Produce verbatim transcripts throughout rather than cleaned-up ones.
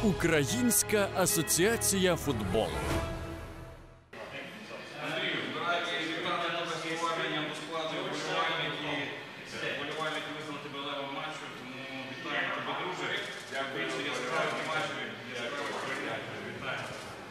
Українська асоціація футболу. Андрію, збирайте вітати тебе з поверненням до складу вболівальники. Вболівальники визнали тебе левом матчу, тому вітаємо тебе, друже. Більше яскравих матчів, яскравих перемог. Вітаємо.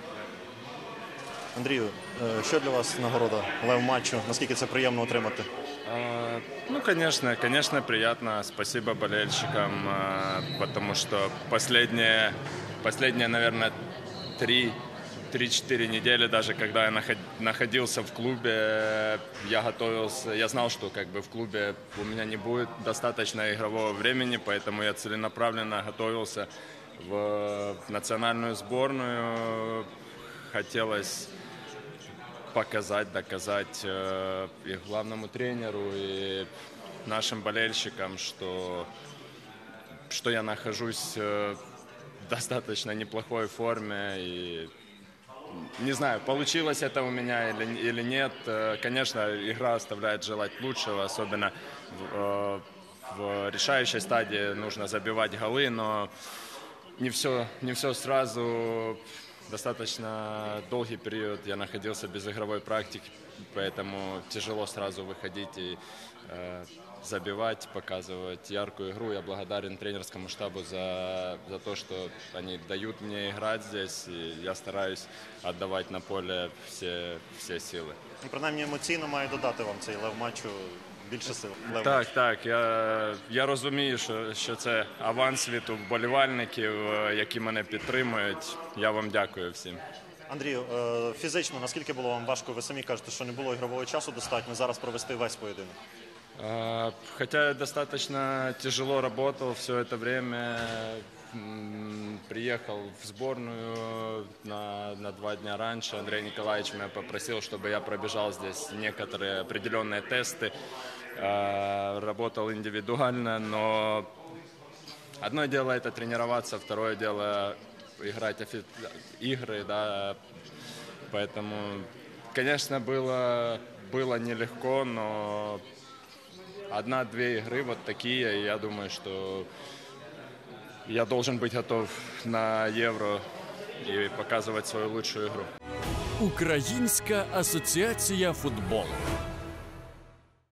Андрію, що для вас нагорода лев матчу? Наскільки це приємно отримати? А, Ну, конечно, конечно, приятно. Спасибо болельщикам, а, потому что последние, последние, наверное, три, три-четыре недели, даже когда я наход, находился в клубе, я готовился, я знал, что как бы в клубе у меня не будет достаточно игрового времени, поэтому я целенаправленно готовился в национальную сборную. Хотелось показать, доказать э, и главному тренеру, и нашим болельщикам, что, что я нахожусь э, в достаточно неплохой форме. И не знаю, получилось это у меня или, или нет. Конечно, игра оставляет желать лучшего, особенно в, э, в решающей стадии нужно забивать голы, но не все, не все сразу. Достаточно долгий период я находился без игровой практики, поэтому тяжело сразу выходить и э, забивать, показывать яркую игру. Я благодарен тренерскому штабу за, за то, что они дают мне играть здесь, и я стараюсь отдавать на поле все, все силы. І принаймні емоційно має додати вам цей лев матчу більше сил. Лев Так, матчу. так. Я, я розумію, що, що це аванс від вболівальників, які мене підтримують. Я вам дякую всім. Андрію, е, фізично, наскільки було вам важко? Ви самі кажете, що не було ігрового часу достатньо зараз провести весь поєдинок. А, Хотя я достаточно тяжело работал все это время, приехал в сборную на, на два дня раньше. Андрей Николаевич меня попросил, чтобы я пробежал здесь некоторые определенные тесты. Работал индивидуально, но одно дело это тренироваться, второе дело играть игры, да. Поэтому, конечно, было, было нелегко, но одна-две игры вот такие, и я думаю, что я должен быть готов на Євро и показывать свою лучшую игру. Українська асоціація футболу.